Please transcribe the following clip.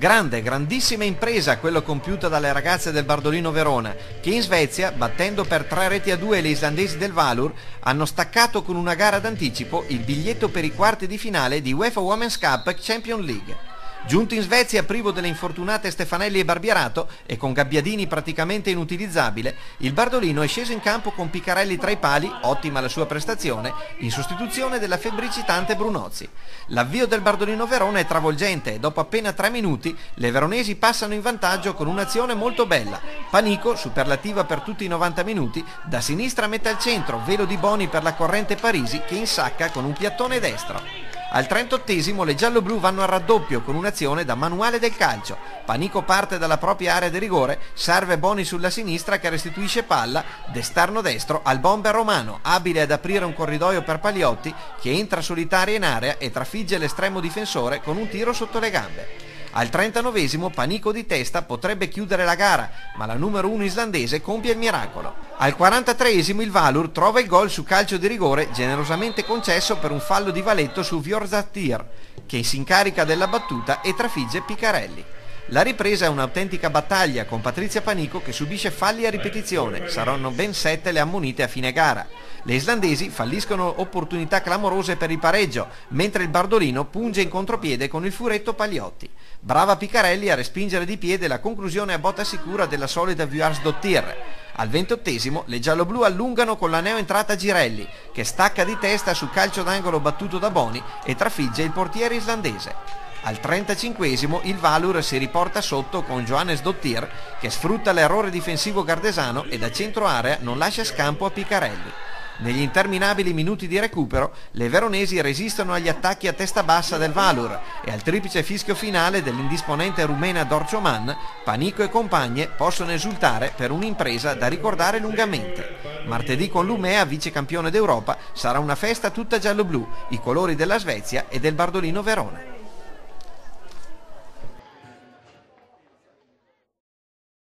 Grandissima impresa quello compiuta dalle ragazze del Bardolino Verona, che in Svezia, battendo per 3-2 le islandesi del Valur, hanno staccato con una gara d'anticipo il biglietto per i quarti di finale di UEFA Women's Cup Champions League. Giunto in Svezia privo delle infortunate Stefanelli e Barbierato e con Gabbiadini praticamente inutilizzabile, il Bardolino è sceso in campo con Picarelli tra i pali, ottima la sua prestazione, in sostituzione della febbricitante Brunozzi. L'avvio del Bardolino Verona è travolgente e dopo appena 3 minuti le veronesi passano in vantaggio con un'azione molto bella. Panico, superlativa per tutti i 90 minuti, da sinistra mette al centro, velo di Boni per la corrente Parisi che insacca con un piattone destro. Al 38esimo le gialloblu vanno al raddoppio con un'azione da manuale del calcio. Panico parte dalla propria area di rigore, serve Boni sulla sinistra che restituisce palla d'esterno destro al bomber romano, abile ad aprire un corridoio per Paliotti che entra solitaria in area e trafigge l'estremo difensore con un tiro sotto le gambe. Al 39esimo Panico di testa potrebbe chiudere la gara, ma la numero 1 islandese compie il miracolo. Al 43esimo il Valur trova il gol su calcio di rigore generosamente concesso per un fallo di Valetto su Vjorzatir, che si incarica della battuta e trafigge Picarelli. La ripresa è un'autentica battaglia con Patrizia Panico che subisce falli a ripetizione, saranno ben 7 le ammonite a fine gara. Le islandesi falliscono opportunità clamorose per il pareggio, mentre il Bardolino punge in contropiede con il furetto Paliotti. Brava Picarelli a respingere di piede la conclusione a botta sicura della solita Vjorzatir. Al 28esimo le gialloblu allungano con la neoentrata Girelli, che stacca di testa su calcio d'angolo battuto da Boni e trafigge il portiere islandese. Al 35esimo il Valur si riporta sotto con Johannes Dottir che sfrutta l'errore difensivo gardesano e da centro area non lascia scampo a Picarelli. Negli interminabili minuti di recupero le veronesi resistono agli attacchi a testa bassa del Valur e al triplice fischio finale dell'indisponente rumena Dorcioman, Panico e compagne possono esultare per un'impresa da ricordare lungamente. Martedì con l'Umea, vice campione d'Europa, sarà una festa tutta giallo-blu, i colori della Svezia e del Bardolino Verona.